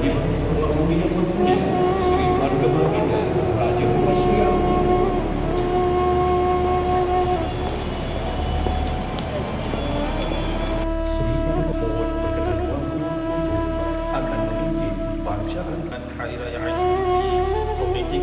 Yang Yang Mulia Sri Marga Baginda Raja Permaisuri Sri mohon berkenan akan memimpin bacaan Hari Raya Aidilfitri Komiti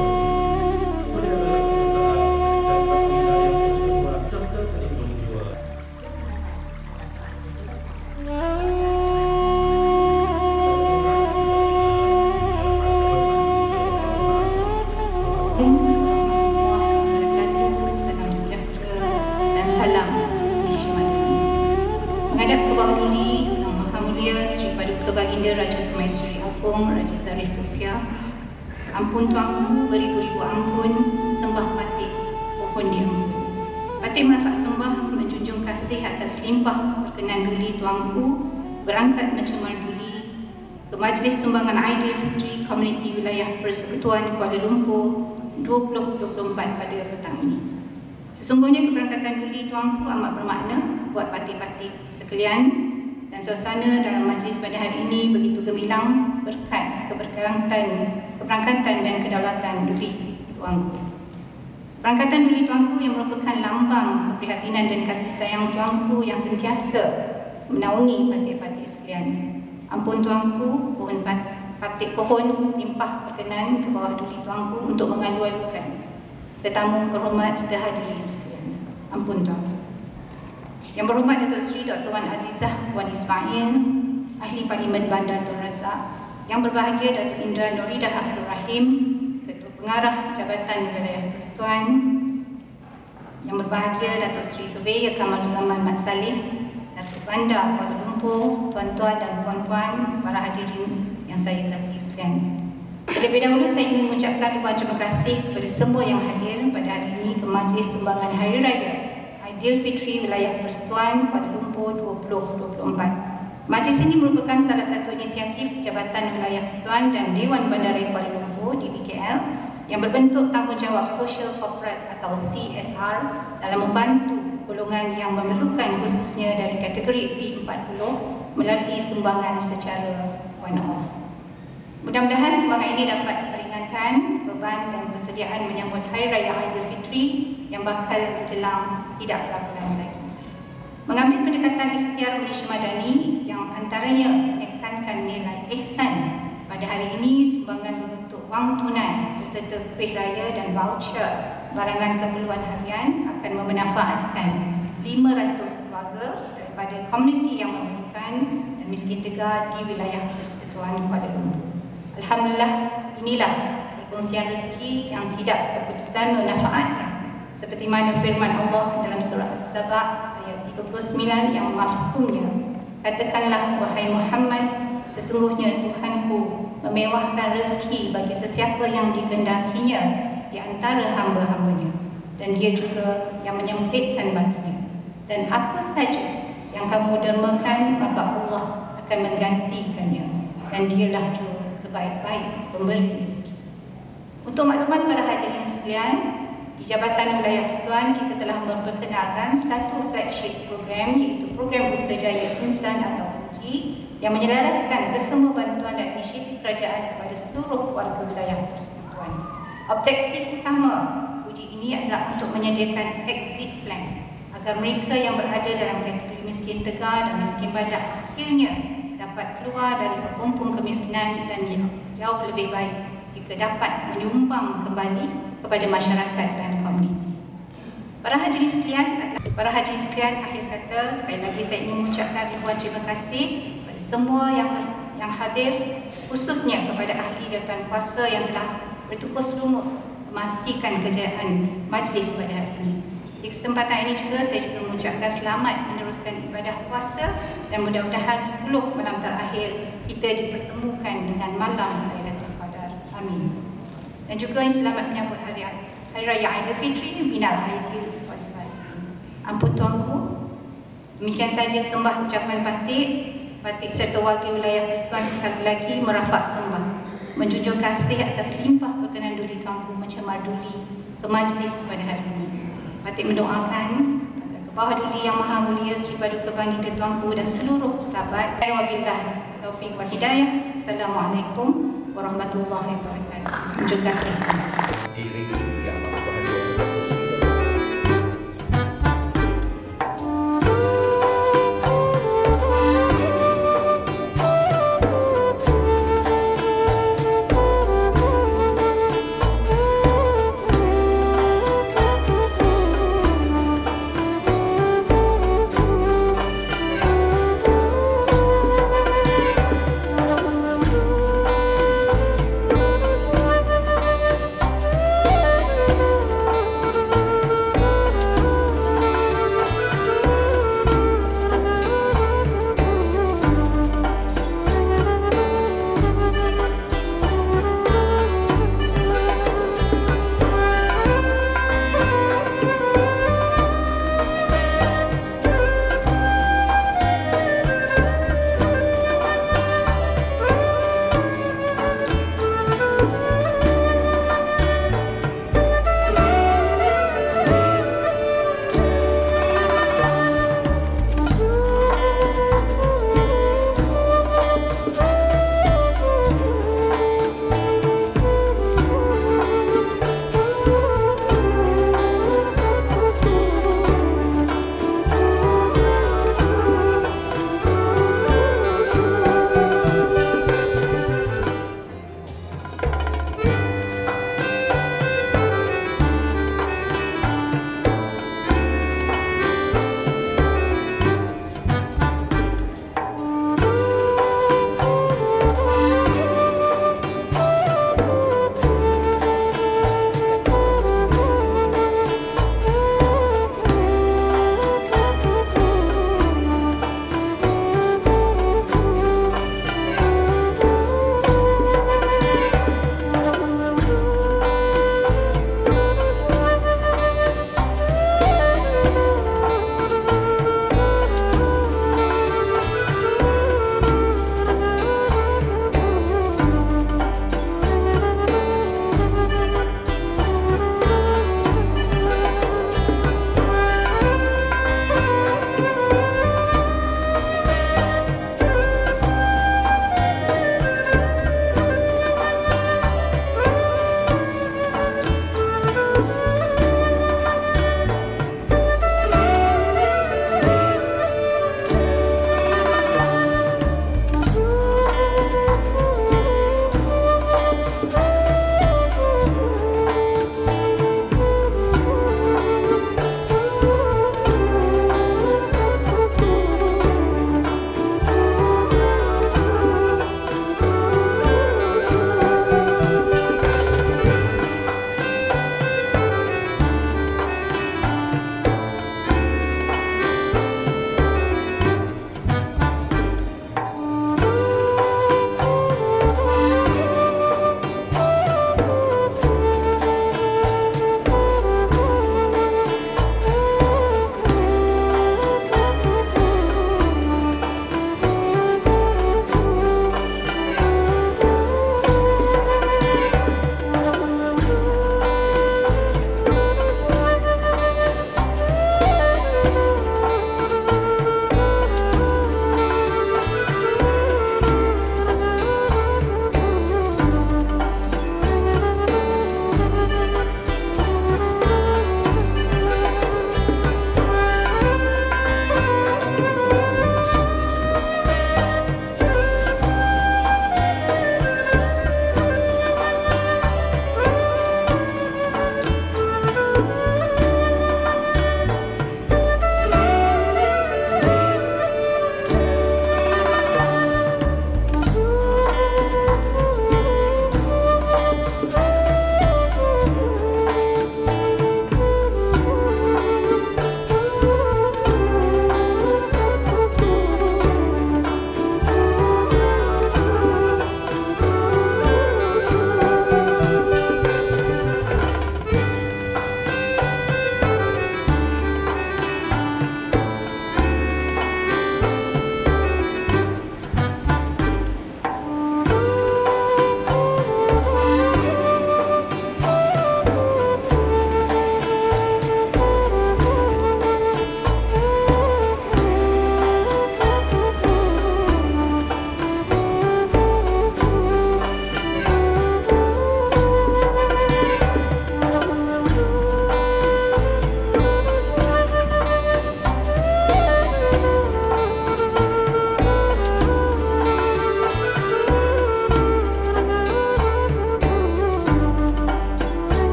Menghadap ke bawah duli Yang Maha Mulia Sri Paduka Baginda Raja Permaisuri Agong Raja Zahri Sofia, ampun tuanku, beribu-ribu ampun, sembah patik pohon diampun. Patik merafak sembah menjunjung kasih atas limpah perkenan duli tuanku berangkat mencemar duli ke Majlis Sumbangan Aidilfitri Komuniti Wilayah Persekutuan Kuala Lumpur 2024 pada petang ini. Sesungguhnya keberangkatan duli tuanku amat bermakna buat patik-patik sekalian, dan suasana dalam majlis pada hari ini begitu gemilang berkat keberangkatan dan kedaulatan duli tuanku. Keberangkatan duli tuanku yang merupakan lambang keprihatinan dan kasih sayang tuanku yang sentiasa menaungi patik-patik sekalian. Ampun tuanku, patik pohon limpah perkenan ke bawah duli tuanku untuk mengalu-alukan tetamu kehormat sedaya hadirin sekalian. Ampun tuanku. Yang berhormat Datuk Seri Dr. Wan Azizah Wan Ismail, Ahli Parlimen Bandar Tun Razak, yang berbahagia Datuk Indra Noridah Abdul Rahim, Ketua Pengarah Jabatan Wilayah Persekutuan, yang berbahagia Datuk Seri Surveyor Kamaluzaman Mat Saleh, Datuk Bandar Kuala Lumpur, tuan-tuan dan puan-puan, para hadirin yang saya kasihi sekalian. Terlebih dahulu saya ingin mengucapkan ribuan terima kasih kepada semua yang hadir pada hari ini ke Majlis Sumbangan Hari Raya Aidilfitri Wilayah Persekutuan Kuala Lumpur 2024. Majlis ini merupakan salah satu inisiatif Jabatan Wilayah Persekutuan dan Dewan Bandaraya Kuala Lumpur DBKL yang berbentuk tanggungjawab sosial korporat atau CSR dalam membantu golongan yang memerlukan, khususnya dari kategori B40 melalui sumbangan secara one-off. Mudah-mudahan sumbangan ini dapat meringankan beban dan persediaan menyambut Hari Raya Aidilfitri yang bakal menjelang tidak berapa lama lagi. Mengambil pendekatan ikhtiar Malaysia Madani yang antaranya menekankan nilai ihsan, pada hari ini sumbangan berbentuk wang tunai beserta kuih raya dan voucher barangan keperluan harian akan memanfaatkan 500 keluarga daripada komuniti yang memerlukan dan miskin tegar di wilayah Persekutuan Kuala Lumpur. Alhamdulillah, inilah perkongsian rezeki yang tidak keputusan memanfaatkan, seperti mana firman Allah dalam surah As-Saba ayat 39 yang mafhumnya, katakanlah wahai Muhammad, sesungguhnya Tuhanku memewahkan rezeki bagi sesiapa yang dikehendakinya di antara hamba-hambanya, dan dia juga yang menyempitkan baginya, dan apa saja yang kamu dermakan maka Allah akan menggantikannya, dan dialah juga sebaik-baik pemberi rezeki. Untuk makluman para hadirin sekalian, di Jabatan Wilayah Persekutuan kita telah memperkenalkan satu flagship program, iaitu Program Usaha Jaya Insan atau UJI, yang menyelaraskan kesemua bantuan dan inisiatif kerajaan kepada seluruh warga wilayah Persekutuan. Objektif utama UJI ini adalah untuk menyediakan exit plan agar mereka yang berada dalam kategori miskin tegar dan miskin badak akhirnya dapat keluar dari kepompong kemiskinan dan jauh lebih baik jika dapat menyumbang kembali kepada masyarakat dan komuniti. Para hadirin sekalian, akhir kata sekali lagi saya ingin mengucapkan ribuan terima kasih kepada semua yang hadir, khususnya kepada ahli jawatan kuasa yang telah bertukus lumus memastikan kejayaan majlis pada hari ini. Di kesempatan ini juga saya juga mengucapkan selamat meneruskan ibadah puasa, dan mudah-mudahan 10 malam terakhir kita dipertemukan dengan malam Lailatul Qadar. Amin. Dan juga selamat menyambut Hari Raya Aidilfitri minal aidil wal faizin. Ampun tuanku, demikian saja sembah ucapan patik serta warga wilayah Persekutuan sekali lagi merafak sembah menjunjung kasih atas limpah perkenan duli tuanku mencemar duli ke majlis pada hari ini. Patik mendoakan agar Bahaduli Yang Maha Mulia Sri Paduka Baginda Tuanku dan seluruh kerabat. Wabillahi taufiq wal hidayah. Assalamualaikum warahmatullahi wabarakatuh. Terima kasih.